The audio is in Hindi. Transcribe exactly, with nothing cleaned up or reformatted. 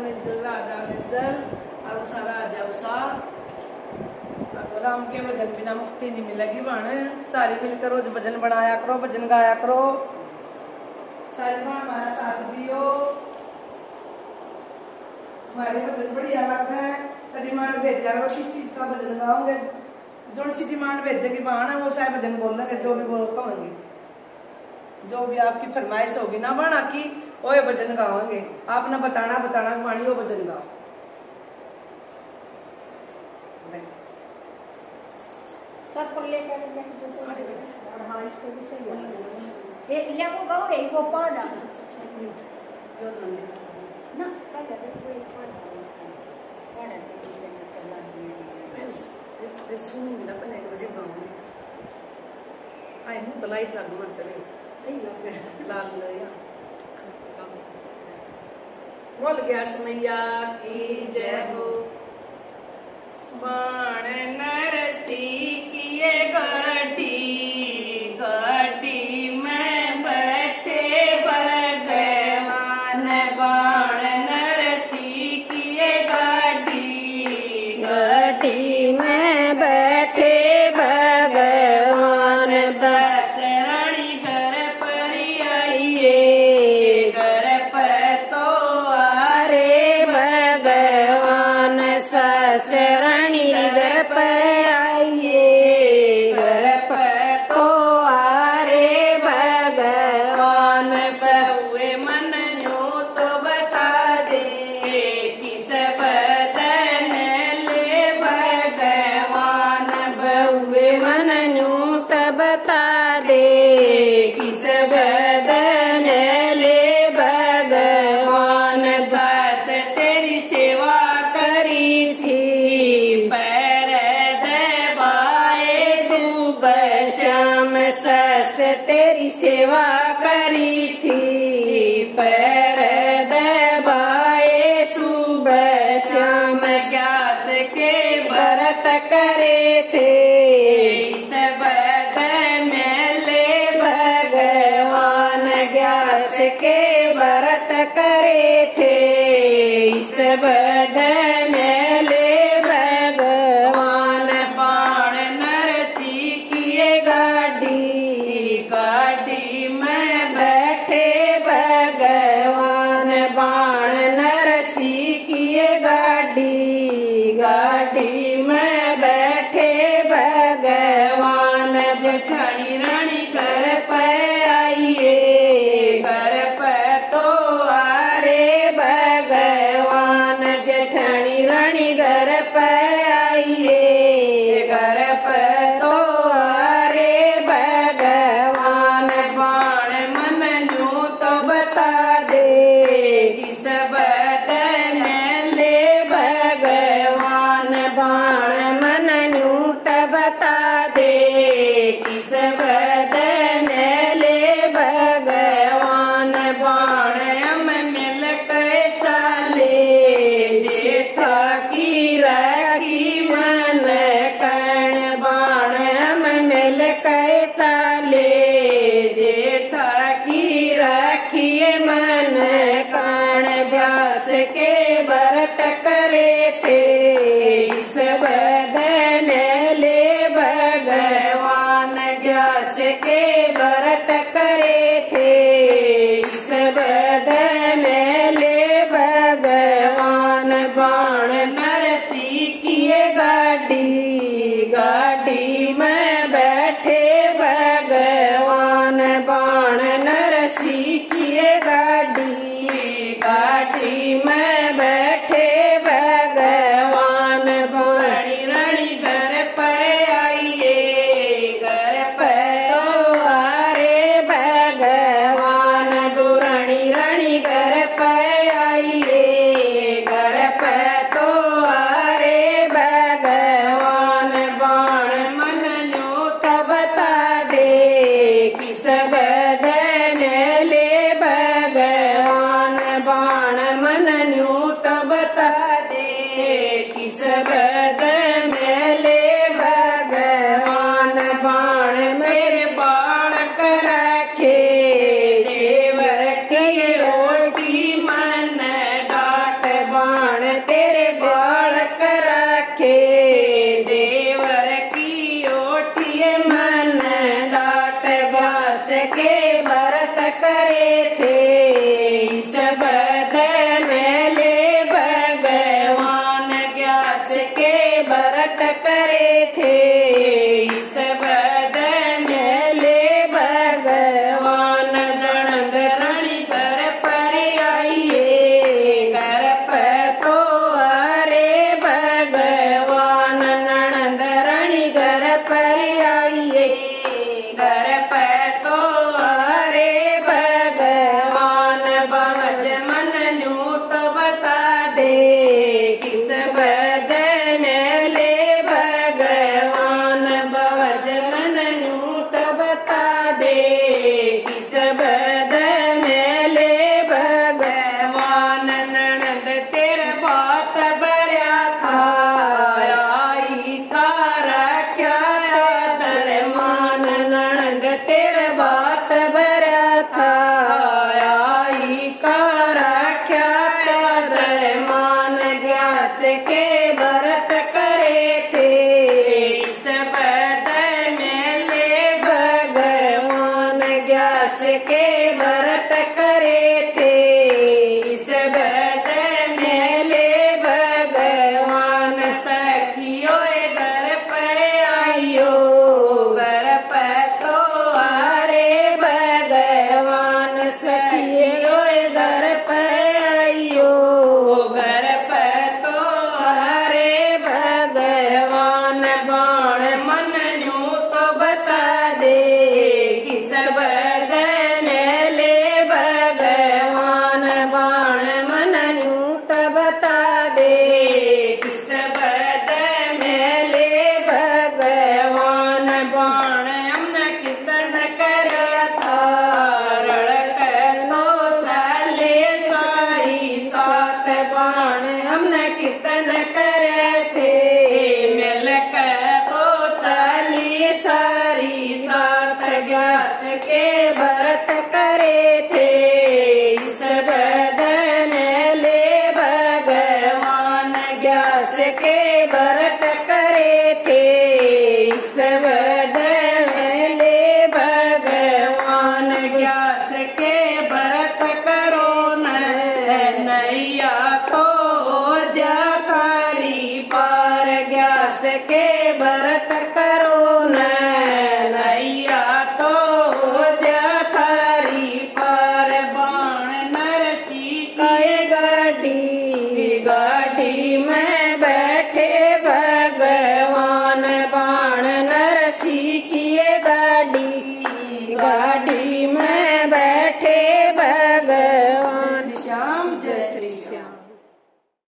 निर्जल राजा निर्जल और उषा राजा उषा। राम के भजन बिना मुक्ति नहीं मिलेगी बाण। सारी मिलकर रोज भजन बनाया करो, भजन गाया करो, सारे बाण हमारा साथ दियो। हमारे भजन बढ़िया लगता है तो डिमांड भेजा करो, किस चीज का भजन गाओगे, जो सी डिमांड भेजेगी बाण वो सारे भजन बोलेंगे, जो भी बोल कहेंगे, जो भी आपकी फरमाइश होगी ना बाणा की वो ये भजन गाओगे। आपने बताना बताना बाणी वो भजन गाओ। चप्पल लेकर और हाँ इसको भी सही है। ये ले वो गाओ ये वो पढ़ ना पहले तो कोई पढ़ पढ़ के भजन चला ये सुन ना बने भजन गाओ। आई नो बलाइट लागू मत करे सही लगता है लाल या बोल गया मैया की जय हो। बाण नरसी किए घाटी घाटी में बैठे भगवान। बाण नरसी किए घाटी घाटी में बैठे भगवान। ससराणी घर पर आइए, घर पर तो अरे भगवान ससराणी घर पे आइए, घर पे तो अरे भगवान। हुए मन न्यू तो बता दे, किस बदन ले भगवान। बहुए मन न्यू तो बता दे, किस बदन ले भगवान। सास तेरी सेवा करी थी पैर दबाए सुबह शाम। सस तेरी सेवा करी थी पैर दबाए सुबह शाम। ग्यास के व्रत करे थे इस बदन ले भगवान। ग्यास के व्रत करे थे इस बदन ले भगवान। बाण नरसी किए गाड़ी गाड़ी में बैठे भगवान। बाण नरसी किए गाड़ी गाड़ी में बैठे भगवान। जेठानी रानी घर पे आइए, घर पे तो अरे भगवान। जेठानी रानी घर पे आइए, घर पे तो अरे भगवान। बाण मन न्यू तो बता दे किस बदन ले भगवान। बाण मन न्यू तो बता दे, किस बदन ले भगवान। बाण हम मिल कर चाले, जेठा की राखी मन कण। बाण हम मिल के चाले, जेठा की राखी मन कण। व्यास के व्रत करे थे इस बदन ले भगवान। व्यास के व्रत करे थे इस बदन ले भगवान। बाण नरसी किए गाड़ी गाड़ी में बैठे भगवान। बाण नरसी किए गाड़ी गाड़ी में बैठे भगवान। रानी रानी घर पे आइए, घर पे तो अरे भगवान। दुरानी रानी घर पे आइए, घर पे तो अरे भगवान। बाण मन न्यू तो बता दे किस बदन ले भगवान। बाण मन न्यू तो बता दे किस बदन ले भगवान। बाण मेरे बाण कर रखे देवर की रोटी मन डाट। थे, देवर की ओठिए मन डाट व्यास के व्रत करे थे। इस बदन ले भगवान व्यास के व्रत करे थे। इस बदन ले भगवान नणंद रानी घर पर आइए, घर पर तो अरे भगवान नणंद रानी घर पर आइए, घर पर तो अरे भगवान बाज मन न्यू तो बता दे, किस बदन ले भगवान बाज मन न्यू तो बता दे, किस बदन ले भगवान नणंद तेरे बात बरया था, आई कारा क्या दरमान नणंद तेरे बात बरया था, आई कारा क्या दरमान व्यास के व्रत करे थे। इस बदन ले भगवान व्यास के व्रत करे थे। इस बदन ले भगवान सखियो घर पर आइयो, घर पर तो अरे भगवान सखियो घर पर आइयो, घर पर तो अरे भगवान बाण मन न्यू तो बता दे, किस बदन ले भगवान बाण मन न्यू तो बता दे, किस बदन ले भगवान बाण हमने कीर्तन करा था, रड़कनो चाले सारी सात बाण हमने कीर्तन करे थे, मिलकर तो चाली सारी सात व्यास के व्रत करे थे। इस बदन ले भगवान व्यास के व्रत करे थे। इस बदन ले भगवान व्यास के व्रत करो न, नैया तो जा सारी पार व्यास के व्रत कर